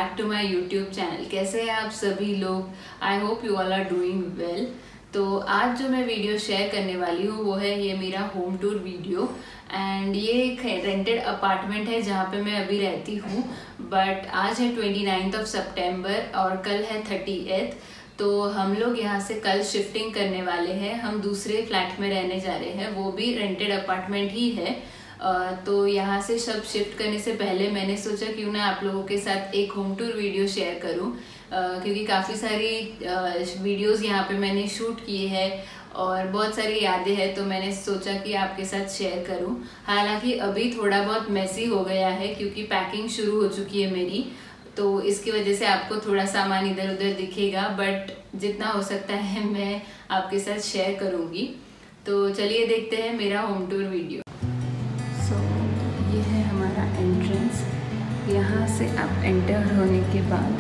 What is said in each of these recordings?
Back to my YouTube channel. कैसे हैं आप सभी लोग? I hope you all are doing well. तो आज जो मैं वीडियो शेयर करने वाली हूँ वो है ये मेरा होम टूर वीडियो। एंड ये एक रेंटेड अपार्टमेंट है जहाँ पे मैं अभी रहती हूँ। बट आज है 29 सितंबर और कल है 30th। तो हम लोग यहाँ से कल शिफ्टिंग करने वाले हैं। हम दूसरे फ्लैट में रहने जा रहे हैं, वो भी रेंटेड अपार्टमेंट ही है। तो यहाँ से सब शिफ्ट करने से पहले मैंने सोचा क्यों ना आप लोगों के साथ एक होम टूर वीडियो शेयर करूँ, क्योंकि काफ़ी सारी वीडियोस यहाँ पे मैंने शूट किए हैं और बहुत सारी यादें हैं, तो मैंने सोचा कि आपके साथ शेयर करूं। हालांकि अभी थोड़ा बहुत मेसी हो गया है क्योंकि पैकिंग शुरू हो चुकी है मेरी, तो इसकी वजह से आपको थोड़ा सामान इधर उधर दिखेगा, बट जितना हो सकता है मैं आपके साथ शेयर करूंगी। तो चलिए देखते हैं मेरा होम टूर वीडियो। सो ये है हमारा एंट्रेंस। यहाँ से आप एंटर होने के बाद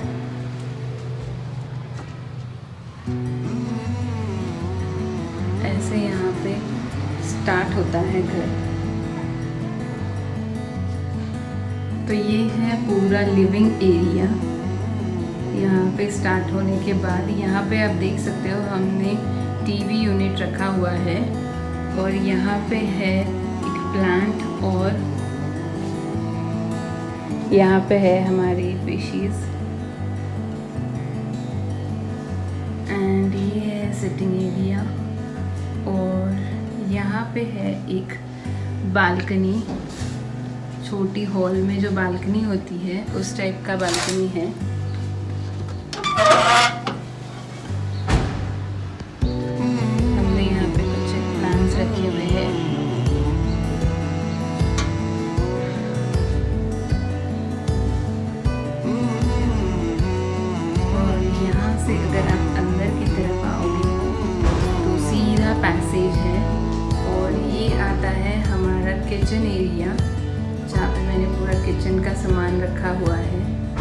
ऐसे यहाँ पे स्टार्ट होता है घर। तो ये है पूरा लिविंग एरिया। यहाँ पे स्टार्ट होने के बाद यहाँ पे आप देख सकते हो हमने टीवी यूनिट रखा हुआ है और यहाँ पे है एक प्लांट और यहाँ पे है हमारी फिशेस एंड ये है सिटिंग एरिया। और यहाँ पे है एक बालकनी, छोटी हॉल में जो बालकनी होती है उस टाइप का बालकनी है। हमने यहाँ पे कुछ प्लांट्स रखे हुए हैं। और यहाँ से अगर आप अंदर की तरफ आओगे तो सीधा पैसेज है और ये आता है हमारा किचन एरिया, जहाँ पे मैंने पूरा किचन का सामान रखा हुआ है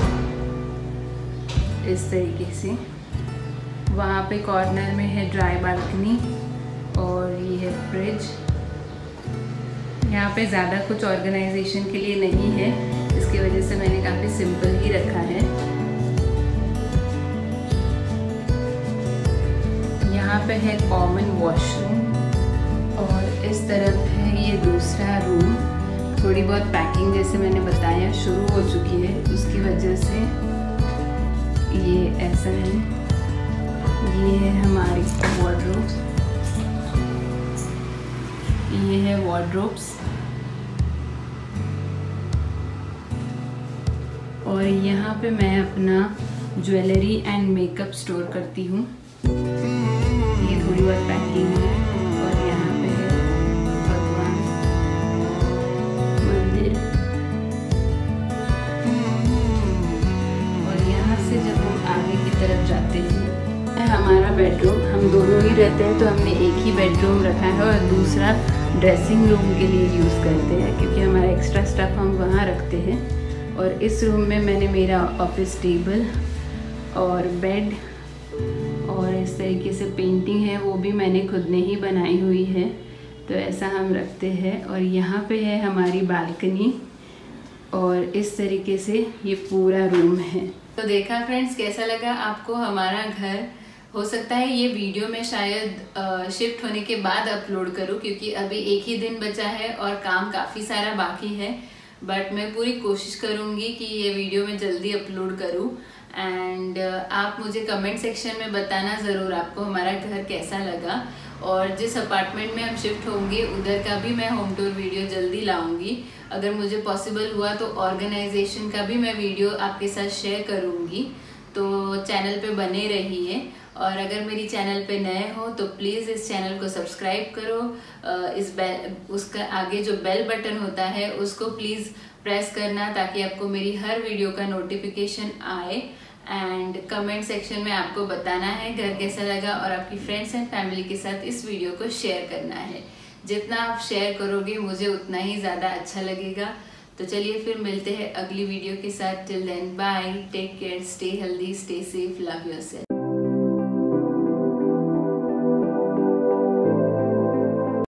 इस तरीके से। वहाँ पे कॉर्नर में है ड्राई बालकनी और ये है फ्रिज। यहाँ पे ज़्यादा कुछ ऑर्गेनाइजेशन के लिए नहीं है, इसकी वजह से मैंने काफ़ी सिंपल ही रखा है। यहाँ पे है कॉमन वॉशरूम और इस तरफ है ये दूसरा रूम। थोड़ी बहुत पैकिंग जैसे मैंने बताया शुरू हो चुकी है, उसकी वजह से ये ऐसा है। ये है हमारी वार्डरोब, ये है वार्डरोब्स। और यहाँ पे मैं अपना ज्वेलरी एंड मेकअप स्टोर करती हूँ। ये थोड़ी बहुत पैकिंग है। और यहाँ पे है भगवान मंदिर। और यहाँ से जब हम आगे की तरफ जाते हैं हमारा बेडरूम, हम दोनों ही रहते हैं तो हमने एक ही बेडरूम रखा है और दूसरा ड्रेसिंग रूम के लिए यूज़ करते हैं, क्योंकि हमारा एक्स्ट्रा स्टफ हम वहाँ रखते हैं। और इस रूम में मैंने मेरा ऑफिस टेबल और बेड और इस तरीके से पेंटिंग है, वो भी मैंने खुद ने ही बनाई हुई है, तो ऐसा हम रखते हैं। और यहाँ पे है हमारी बालकनी और इस तरीके से ये पूरा रूम है। तो देखा फ्रेंड्स, कैसा लगा आपको हमारा घर? हो सकता है ये वीडियो मैं शायद शिफ्ट होने के बाद अपलोड करूँ, क्योंकि अभी एक ही दिन बचा है और काम काफ़ी सारा बाकी है। बट मैं पूरी कोशिश करूँगी कि ये वीडियो मैं जल्दी अपलोड करूँ। एंड आप मुझे कमेंट सेक्शन में बताना ज़रूर आपको हमारा घर कैसा लगा। और जिस अपार्टमेंट में हम शिफ्ट होंगे उधर का भी मैं होम टूर वीडियो जल्दी लाऊंगी। अगर मुझे पॉसिबल हुआ तो ऑर्गेनाइजेशन का भी मैं वीडियो आपके साथ शेयर करूंगी। तो चैनल पे बने रहिए। और अगर मेरी चैनल पे नए हो तो प्लीज़ इस चैनल को सब्सक्राइब करो। उसका आगे जो बेल बटन होता है उसको प्लीज़ प्रेस करना, ताकि आपको मेरी हर वीडियो का नोटिफिकेशन आए। एंड कमेंट सेक्शन में आपको बताना है घर कैसा लगा और आपकी फ्रेंड्स एंड फैमिली के साथ इस वीडियो को शेयर करना है। जितना आप शेयर करोगे मुझे उतना ही ज़्यादा अच्छा लगेगा। तो चलिए फिर मिलते हैं अगली वीडियो के साथ। Till then bye, take care, stay healthy, stay safe, love yourself.